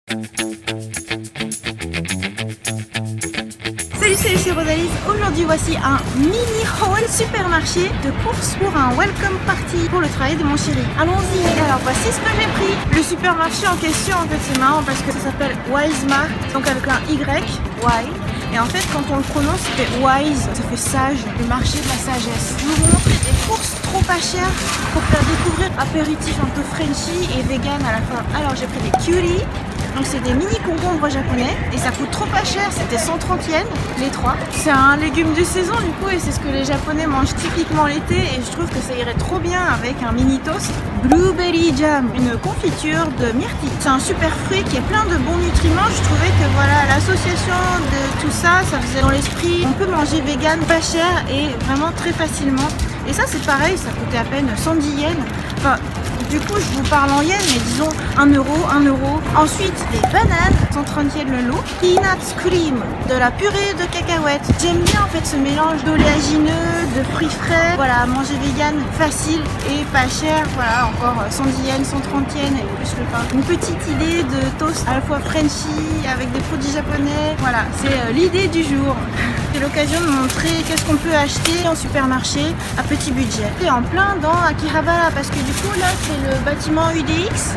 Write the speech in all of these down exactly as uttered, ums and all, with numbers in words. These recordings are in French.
Salut, salut, c'est Rosalise. Aujourd'hui, voici un mini haul supermarché de courses pour un welcome party pour le travail de mon chéri. Allons-y. Alors, voici ce que j'ai pris. Le supermarché en question, en fait, c'est marrant parce que ça s'appelle Wismart, donc avec un Y, Y. Et en fait, quand on le prononce, c'est wise, ça fait sage, le marché de la sagesse. Je vais vous montrer des courses trop pas chères pour faire découvrir apéritif un peu Frenchy et vegan à la fin. Alors, j'ai pris des cuties. Donc c'est des mini concombres japonais et ça coûte trop pas cher, c'était cent trente yens les trois. C'est un légume de saison du coup et c'est ce que les japonais mangent typiquement l'été et je trouve que ça irait trop bien avec un mini toast. Blueberry jam, une confiture de myrtille. C'est un super fruit qui est plein de bons nutriments. Je trouvais que voilà, l'association de tout ça, ça faisait dans l'esprit. On peut manger vegan pas cher et vraiment très facilement. Et ça c'est pareil, ça coûtait à peine cent dix yens. Enfin, du coup je vous parle en yens, mais disons un euro, un euro. Ensuite des bananes, cent trente yens le lot. Peanuts cream, de la purée de cacahuètes. J'aime bien en fait ce mélange d'oléagineux, de fruits frais. Voilà, manger vegan facile et pas cher. Voilà, encore cent dix yens, cent trente yens et plus le pain. Une petite idée de toast à la fois Frenchy avec des produits japonais. Voilà, c'est euh, l'idée du jour. C'est l'occasion de montrer qu'est-ce qu'on peut acheter en supermarché à petit budget. Et en plein dans Akihabara parce que du coup là c'est le bâtiment U D X.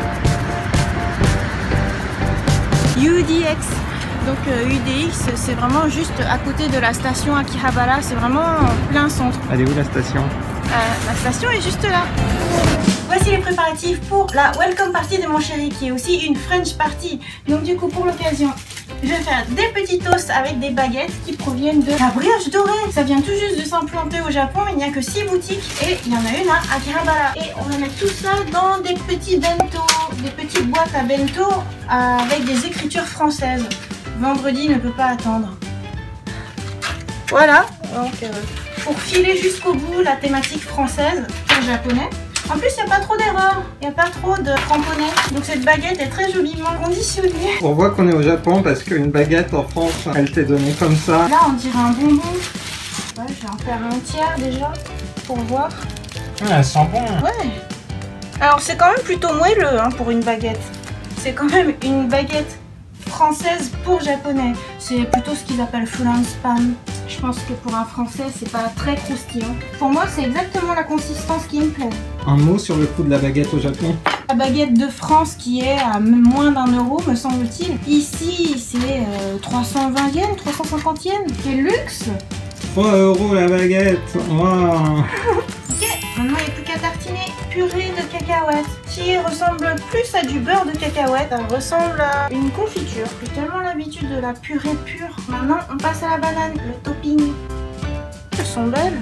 U D X. Donc euh, U D X c'est vraiment juste à côté de la station Akihabara, c'est vraiment en plein centre. Elle est où la station? euh, La station est juste là. Voici les préparatifs pour la welcome party de mon chéri qui est aussi une French party. Donc du coup pour l'occasion, je vais faire des petits toasts avec des baguettes qui proviennent de la brioche dorée. Ça vient tout juste de s'implanter au Japon, il n'y a que six boutiques et il y en a une à Akihabara. Et on va mettre tout ça dans des petits bento, des petites boîtes à bento avec des écritures françaises. Vendredi ne peut pas attendre. Voilà, donc euh, pour filer jusqu'au bout la thématique française et japonais. En plus, il n'y a pas trop d'erreurs, il n'y a pas trop de cramponnets. Donc cette baguette est très joliment conditionnée. On voit qu'on est au Japon parce qu'une baguette en France, elle t'est donnée comme ça. Là, on dirait un bonbon. Ouais, je vais en faire un tiers déjà pour voir. Ah, elle sent bon. Ouais. Alors c'est quand même plutôt moelleux hein, pour une baguette. C'est quand même une baguette française pour japonais. C'est plutôt ce qu'ils appellent flanspan. Je pense que pour un français, c'est pas très croustillant. Pour moi, c'est exactement la consistance qui me plaît. Un mot sur le coût de la baguette au Japon? La baguette de France qui est à moins d'un euro, me semble-t-il. Ici, c'est euh, trois cent vingt yens, trois cent cinquante yens. Quel luxe! trois euros la baguette. Wow. Ok, maintenant il n'y a plus qu'à tartiner. Purée de cacahuètes qui ressemble plus à du beurre de cacahuètes. Ça ressemble à une confiture. J'ai tellement l'habitude de la purée pure. Maintenant, on passe à la banane, le topping. Elles sont belles.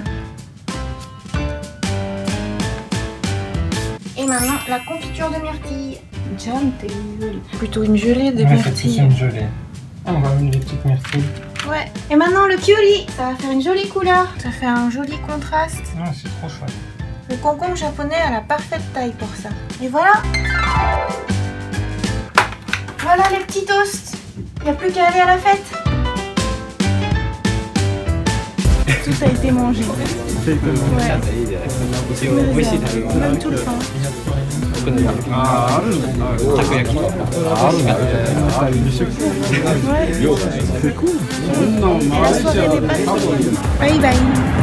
Et maintenant, la confiture de myrtille. Jam, t'es jolie. Plutôt une gelée de Ouais, myrtille. c'est une gelée. Ah, on va mettre des petites myrtilles. Ouais. Et maintenant, le curry. Ça va faire une jolie couleur. Ça fait un joli contraste. Ah, c'est trop chouette. Le concombre japonais a la parfaite taille pour ça. Et voilà. Voilà les petits toasts. Il n'y a plus qu'à aller à la fête. Tout a été mangé. C'est que Ouais. Même tout le pain. Ah, Ouais. c'est cool. Et la soirée n'est pas finie. Bye bye.